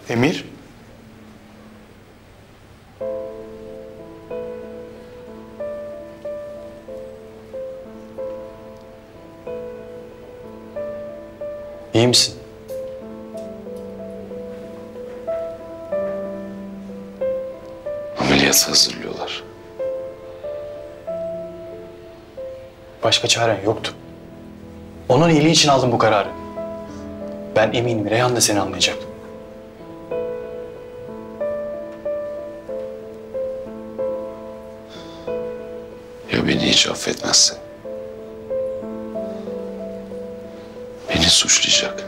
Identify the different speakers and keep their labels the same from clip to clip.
Speaker 1: Emir? İyi misin?
Speaker 2: Ameliyata hazırlıyorlar.
Speaker 1: Başka çaren yoktu. Onun iyiliği için aldım bu kararı. Ben eminim Reyhan da seni anlayacak.
Speaker 2: Ya beni hiç affetmezse? Beni suçlayacak.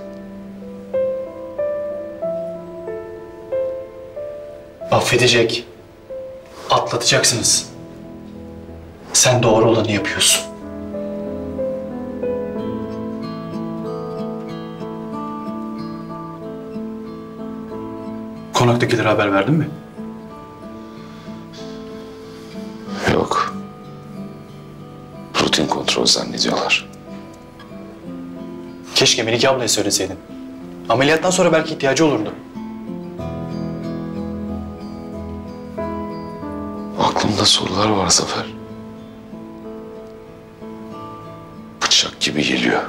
Speaker 1: Affedecek. Atlatacaksınız. Sen doğru olanı yapıyorsun. Konaktakilere haber verdin mi?
Speaker 2: Yok. Rutin kontrol zannediyorlar.
Speaker 1: Keşke Melike ablaya söyleseydin. Ameliyattan sonra belki ihtiyacı olurdu.
Speaker 2: Aklımda sorular var Zafer. Bıçak gibi geliyor.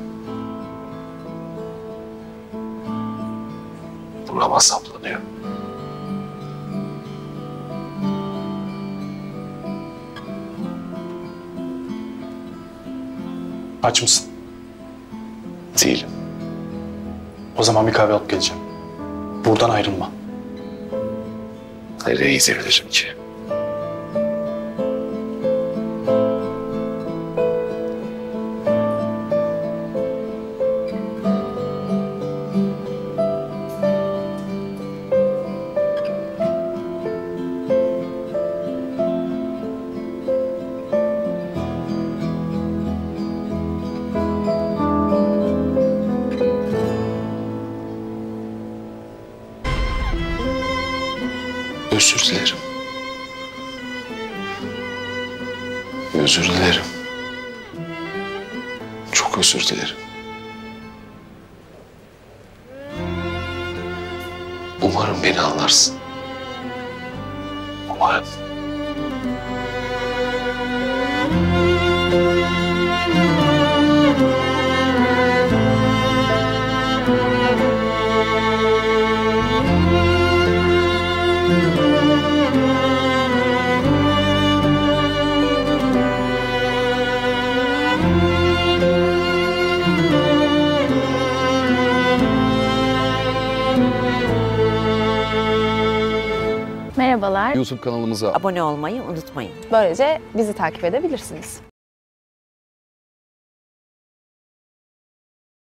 Speaker 2: Burama saplanıyor.
Speaker 1: Aç mısın?
Speaker 2: Değilim.
Speaker 1: O zaman bir kahve alıp geleceğim. Buradan ayrılma.
Speaker 2: Nereye gidebilirim ki? Özür dilerim. Özür dilerim. Çok özür dilerim. Umarım beni anlarsın. Umarım.
Speaker 3: Merhabalar.
Speaker 4: YouTube kanalımıza
Speaker 5: Abone olmayı unutmayın.
Speaker 3: Böylece bizi takip edebilirsiniz.